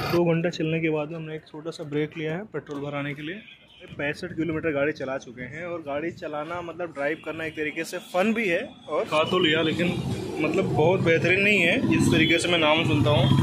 2 घंटा चलने के बाद हमने एक छोटा सा ब्रेक लिया है पेट्रोल भराने के लिए। 65 किलोमीटर गाड़ी चला चुके हैं और गाड़ी चलाना मतलब ड्राइव करना एक तरीके से फ़न भी है और खा तो लिया लेकिन मतलब बहुत बेहतरीन नहीं है जिस तरीके से मैं नाम सुनता हूँ।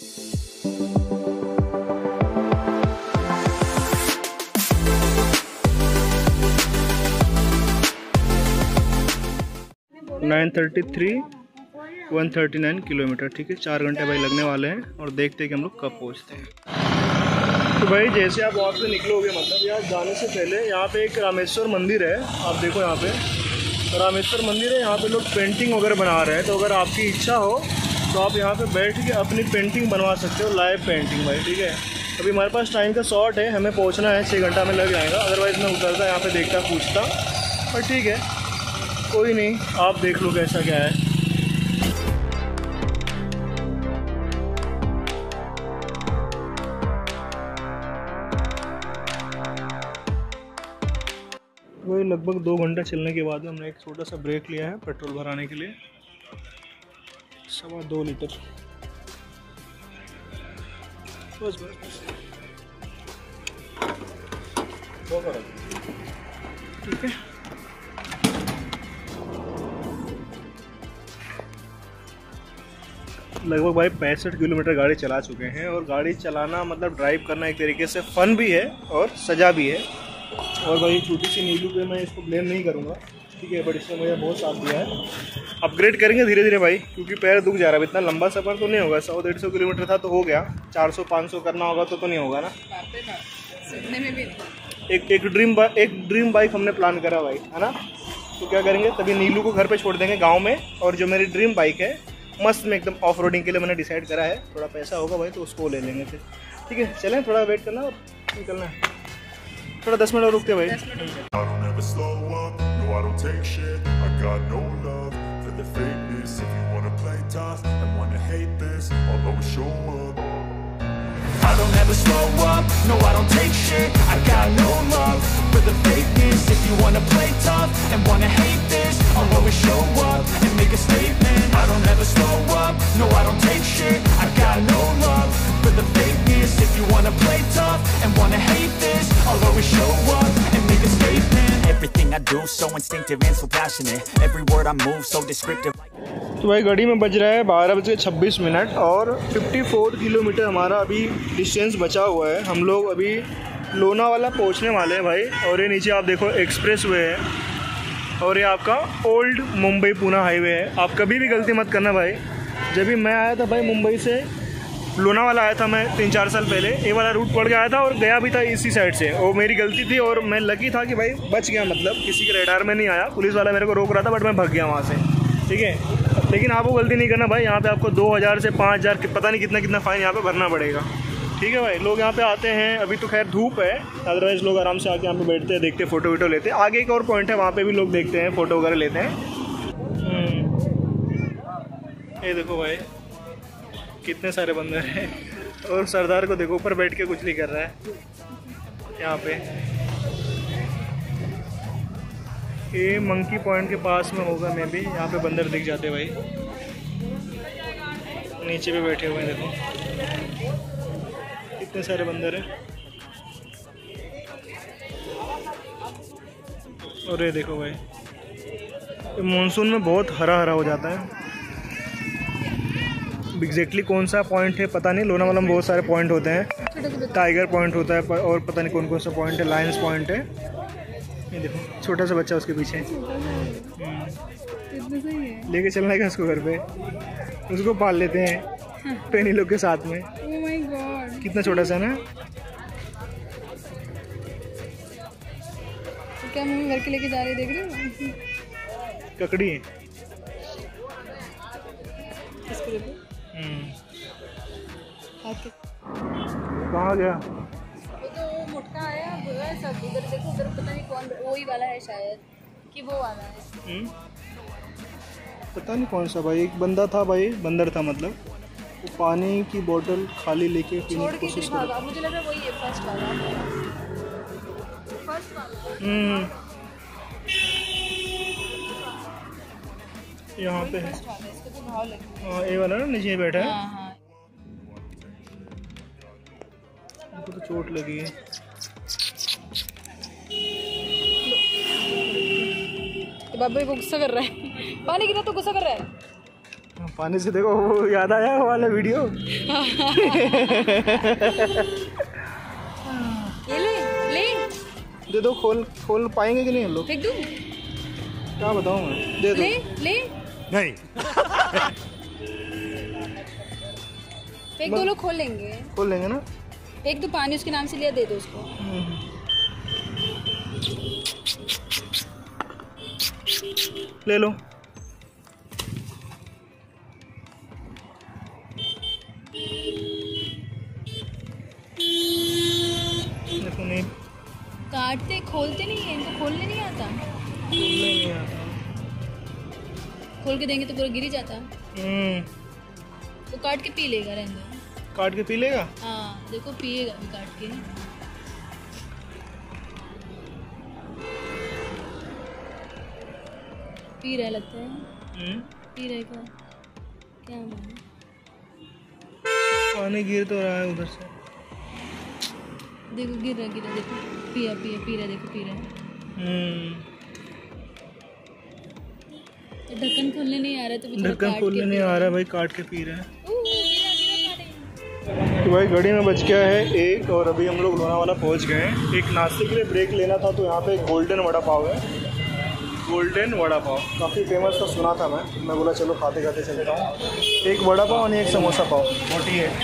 (9:33) 139 किलोमीटर, ठीक है। 4 घंटे भाई लगने वाले हैं और देखते हैं कि हम लोग कब पहुँचते हैं। तो भाई जैसे आप वहाँ से निकलोगे मतलब यहाँ जाने से पहले यहाँ पे एक रामेश्वर मंदिर है। आप देखो यहाँ पे रामेश्वर मंदिर है, यहाँ पे लोग पेंटिंग वगैरह बना रहे हैं। तो अगर आपकी इच्छा हो तो आप यहाँ पे बैठ के अपनी पेंटिंग बनवा सकते हो, लाइव पेंटिंग भाई, ठीक है। अभी हमारे पास टाइम का शॉर्ट है, हमें पहुँचना है, 6 घंटा में लग जाएगा। अदरवाइज़ मैं उतरता यहाँ पर देखता पूछता, पर ठीक है कोई नहीं, आप देख लो कैसा क्या है। वही लगभग 2 घंटा चलने के बाद हमने एक छोटा सा ब्रेक लिया है पेट्रोल भराने के लिए। 2.25 लीटर बस। ठीक है, लगभग भाई 65 किलोमीटर गाड़ी चला चुके हैं और गाड़ी चलाना मतलब ड्राइव करना एक तरीके से फ़न भी है और सजा भी है। और भाई छोटी सी नीलू पे मैं इसको ब्लेम नहीं करूँगा, ठीक है, बट इसने मुझे बहुत साथ दिया है। अपग्रेड करेंगे धीरे धीरे भाई, क्योंकि पैर दुख जा रहा है। इतना लंबा सफ़र तो नहीं होगा, 100-150 किलोमीटर था तो हो गया, 400-500 करना होगा तो नहीं होगा ना। एक ड्रीम बाइक हमने प्लान करा भाई, है ना। तो क्या करेंगे, तभी नीलू को घर पे छोड़ देंगे गांव में, और जो मेरी ड्रीम बाइक है मस्त में एकदम ऑफ रोडिंग के लिए मैंने डिसाइड करा है। थोड़ा पैसा होगा भाई तो उसको ले लेंगे फिर, ठीक है। चलें, थोड़ा वेट करना और निकलना है। थोड़ा 10 मिनट और रुकते भाई। I don't ever slow up, no I don't take shit. I got no love for the fakeness. If you wanna play tough and wanna hate this, I'll always show up and make a statement. I don't ever slow up, no I don't take shit. I got no love for the fakeness. If you wanna play tough and wanna hate this, I'll always show up and make a statement. Everything I do so instinctive and so passionate. Every word I move so descriptive. तो भाई घड़ी में बज रहा है 12:26 और 54 kilometre हमारा अभी डिस्टेंस बचा हुआ है। हम लोग अभी लोनावाला पहुंचने वाले हैं भाई। और ये नीचे आप देखो एक्सप्रेस वे है और ये आपका ओल्ड मुंबई पुणे हाईवे है। आप कभी भी गलती मत करना भाई। जब भी मैं आया था भाई मुंबई से लोनावाला आया था मैं 3-4 साल पहले, ये वाला रूट पड़ के आया था और गया भी था इसी साइड से। वो मेरी गलती थी और मैं लकी था कि भाई बच गया, मतलब किसी के रडार में नहीं आया। पुलिस वाला मेरे को रोक रहा था बट मैं भाग गया वहाँ से, ठीक है। लेकिन आप वो गलती नहीं करना भाई, यहाँ पे आपको 2000 से 5000 पता नहीं कितना फ़ाइन यहाँ पे भरना पड़ेगा, ठीक है भाई। लोग यहाँ पे आते हैं, अभी तो खैर धूप है, अदरवाइज़ लोग आराम से आके यहाँ पे बैठते हैं, देखते हैं, फ़ोटो वीटो लेते हैं। आगे एक और पॉइंट है, वहाँ पे भी लोग देखते हैं, फ़ोटो वगैरह लेते हैं। ये देखो भाई कितने सारे बंदर हैं और सरदार को देखो ऊपर बैठ के कुछ नहीं कर रहा है यहाँ पे। ये मंकी पॉइंट के पास में होगा मैं भी, यहाँ पे बंदर दिख जाते भाई। नीचे भी बैठे हुए हैं, देखो कितने सारे बंदर हैं। और ये देखो भाई, ये मानसून में बहुत हरा हरा हो जाता है। एग्जैक्टली कौन सा पॉइंट है पता नहीं, लोनावाला में बहुत सारे पॉइंट होते हैं। टाइगर पॉइंट होता है और पता नहीं कौन कौन सा पॉइंट है, लायंस पॉइंट है। ये देखो छोटा सा बच्चा उसके पीछे लेके चलना है उसको घर पे, उसको पाल लेते हैं पेनी लोग के साथ में। oh my God, कितना छोटा सा ना। तो क्या मम्मी घर के लेके जा रही, देख रही हो ककड़ी है। कहाँ गया वो तो मोटका आया सब उधर देखो, उधर पता नहीं कौन, वही वाला है शायद कि वो वाला है। पता नहीं कौन सा भाई। एक बंदा था भाई, बंदर था मतलब, वो पानी की बोतल खाली लेके पीने की कोशिश कर रहा। मुझे लगा वही है फर्स्ट वाला। यहाँ पे है। हाँ ये वाला ना नीचे बैठा है। को तो चोट लगी है। तो बाबू को गुस्सा कर रहा है, पानी गिरा तो गुस्सा कर रहा है। पानी से देखो वो याद आया वो वाला वीडियो। ये ले ले दे दो, खोल पाएंगे कि नहीं हम लोग? फेंक दूं? क्या बताऊं मैं, दे दो। ले ले नहीं फेंक दो, लोग खोल लेंगे। खोल लेंगे ना। एक तो पानी उसके नाम से लिया, दे दो उसको। ले लो। देखो नहीं काटते खोलते नहीं है, इनको खोलने नहीं आता। नहीं आता। खोल के देंगे तो पूरा गिर ही जाता। वो काट के पी लेगा, रहने दो। काट के पी लेगा। हाँ देखो पिएगा भी काट के। पी रहा लगता है। पी रहेगा क्या मालूम। पानी गिर तो रहा है उधर से। देखो गिर रहा देखो। पी रहा देखो पी रहा है। तो ढक्कन खोलने नहीं आ रहा, तो ढक्कन खोलने नहीं आ रहा भाई, काट के पी रहा है। गिरा तो भाई घड़ी में बज गया है 1 और अभी हम लोग लोनावाला पहुंच गए हैं। एक नाश्ते के लिए ब्रेक लेना था, तो यहाँ पे गोल्डन वड़ा पाव है। गोल्डन वड़ा पाव काफ़ी फेमस था, सुना था मैं बोला चलो खाते खाते चलता हूँ। एक वड़ा पाव और एक समोसा पाव, मोटी है।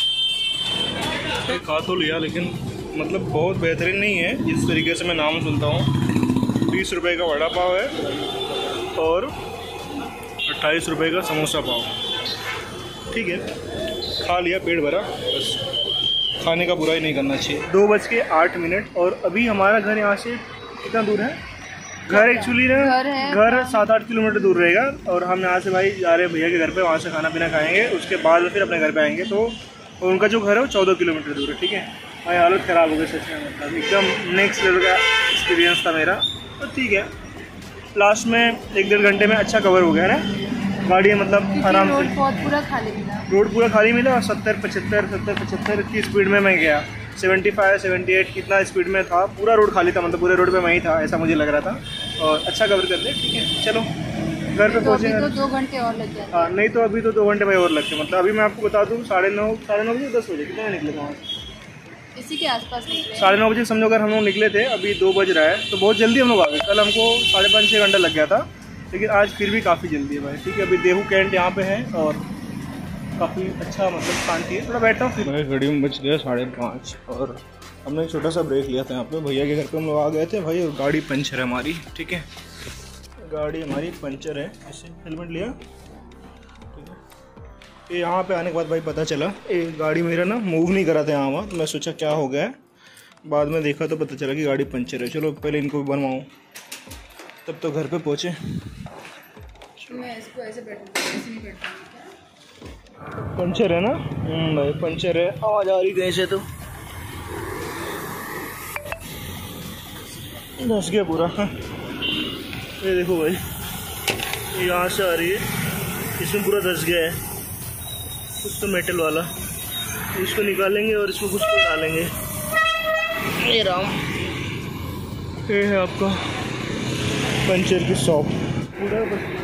खा तो लिया लेकिन मतलब बहुत बेहतरीन नहीं है जिस तरीके से मैं नाम सुनता हूँ। 20 रुपये का वड़ा पाव है और 28 रुपये का समोसा पाव। ठीक है, खा लिया, पेट भरा, बस खाने का बुराई नहीं करना चाहिए। 2:08 और अभी हमारा घर यहाँ से कितना दूर है? घर एक्चुअली ना घर 7-8 किलोमीटर दूर रहेगा और हम यहाँ से भाई जा रहे हैं भैया के घर पे, वहाँ से खाना पीना खाएंगे, उसके बाद में फिर अपने घर पे आएंगे। तो उनका जो घर है वो 14 किलोमीटर दूर है। ठीक है भाई, हालत ख़राब हो गई सच में, मतलब एकदम नेक्स्ट लेवल का एक्सपीरियंस था मेरा। तो ठीक है, लास्ट में 1-1.5 घंटे में अच्छा कवर हो गया ना गाड़ी, मतलब आराम से। रोड पूरा खाली मिला, रोड पूरा खाली मिला और 70-75 की स्पीड में मैं गया। 75-78 कितना स्पीड में था, पूरा रोड खाली था, मतलब पूरे रोड पे मैं ही था, ऐसा मुझे लग रहा था। और अच्छा कवर कर ले। ठीक है चलो घर पे पहुँचे। तो 2 घंटे और लग जाते। हाँ नहीं तो अभी तो 2 घंटे भाई और लगते। मतलब अभी मैं आपको बता दूँ 9:30 बजे 10 बजे कितने निकले थे वहाँ से? इसी के आसपास निकले। 9:30 बजे समझो अगर हम लोग निकले थे, अभी 2 बज रहा है, तो बहुत जल्दी हम लोग आ गए। कल हमको 5.5-6 घंटा लग गया था, लेकिन आज फिर भी काफ़ी जल्दी है भाई। ठीक है, अभी देहू कैंट यहाँ पे है और काफ़ी अच्छा मतलब शांति है। थोड़ा बैठता हूँ फिर। भाई घड़ी में बज गया 5:30 और हमने एक छोटा सा ब्रेक लिया था यहाँ पे। भैया के घर पे हम लोग आ गए थे भाई, और गाड़ी पंचर है हमारी। ठीक है, गाड़ी हमारी पंचर है। ऐसे हेलमेट लिया। ठीक है, ये यहाँ पे आने के बाद भाई पता चला ये गाड़ी मेरा ना मूव नहीं करा था यहाँ वहाँ, तो मैं सोचा क्या हो गया है। बाद में देखा तो पता चला कि गाड़ी पंचर है। चलो पहले इनको भी बनवाऊँ, तब तो घर पे पहुँचे। मैं इसको ऐसे ऐसे नहीं बैठता। पंचर है ना भाई, पंचर है। आवाज़ आ रही कहीं से, तो धस गया पूरा। ये देखो भाई, ये यहाँ से आ रही है, इसमें पूरा धस गया है कुछ तो मेटल वाला। इसको निकालेंगे और इसमें कुछ तो डालेंगे। ये राम, ये है आपका पंचर की शॉप। पूरा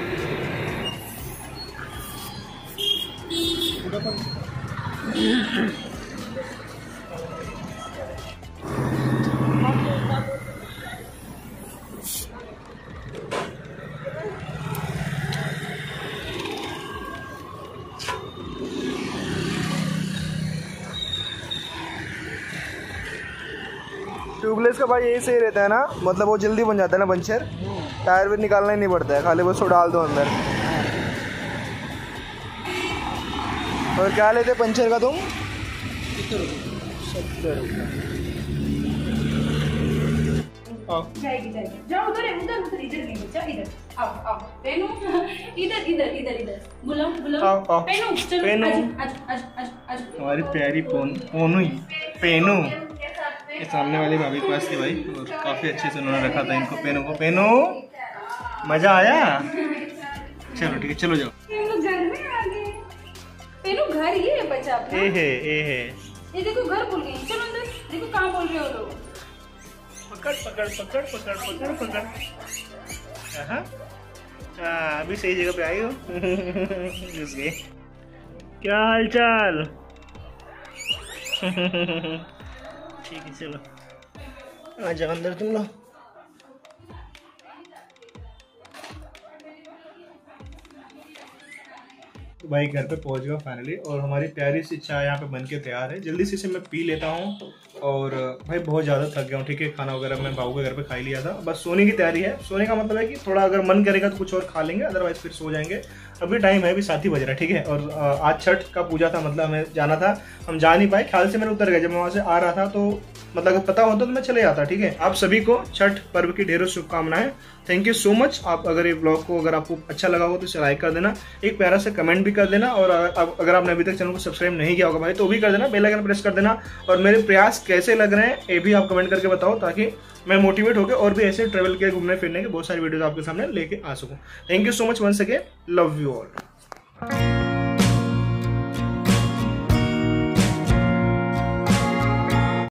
ट्यूबलेस का भाई यही सही रहता है ना, मतलब वो जल्दी बन जाता है ना पंचर। टायर भी निकालना ही नहीं पड़ता है, खाली बस वो डाल दो अंदर। और क्या लेते पंचर का तुम? 70 रुपये। जाएगी जाओ उधर इधर आओ पेनू इधर बुलाओ पेनू चलो आज हमारी प्यारी पेनू ये सामने वाली भाभी के पास थी भाई, और काफ़ी अच्छे से उन्होंने रखा था इनको पेनू को। पेनू मज़ा आया? चलो ठीक है, चलो जाओ। पेनू घर में आ गए। पेनू घर ही है बच्चा अपना। ए है ये देखो घर भूल गई, चलो अंदर। देखो कहाँ बोल रहे हो लोग। पकड़ पकड़ पकड़ पकड़ पकड़ पकड़। हाँ अभी सही जगह पे आई हो। घुस गए। क्या हाल चाल? ठीक है चलो आ जाओ अंदर तुम लोग। तो भाई घर पे पहुंच गया फाइनली और हमारी प्यारी सी चाय यहाँ पे बन के तैयार है। जल्दी से इसे मैं पी लेता हूँ और भाई बहुत ज़्यादा थक गया हूँ। ठीक है खाना वगैरह मैं बाबू के घर पे खा ही लिया था, बस सोने की तैयारी है। सोने का मतलब है कि थोड़ा अगर मन करेगा तो कुछ और खा लेंगे, अदरवाइज फिर सो जाएंगे। अभी टाइम है अभी 7 ही बज रहा है। ठीक है और आज छठ का पूजा था, मतलब हमें जाना था, हम जा नहीं पाए। ख्याल से मैंने उतर गया, जब मैं वहाँ से आ रहा था तो मतलब अगर पता होता तो मैं चले जाता। ठीक है आप सभी को छठ पर्व की ढेरों शुभकामनाएं। Thank you so much. आप अगर ये ब्लॉग को अगर आपको अच्छा लगा हो तो इसे लाइक कर देना, एक प्यारा सा कमेंट भी कर देना और अगर आपने अभी तक चैनल को सब्सक्राइब नहीं किया होगा भाई तो भी कर देना, बेल आइकन प्रेस कर देना। और मेरे प्रयास कैसे लग रहे हैं ये भी आप कमेंट करके बताओ, ताकि मैं मोटिवेट होकर और भी ऐसे ट्रैवल के घूमने फिरने के बहुत सारी वीडियोस आपके सामने लेके आ सकूं। Thank you so much once again, love you all.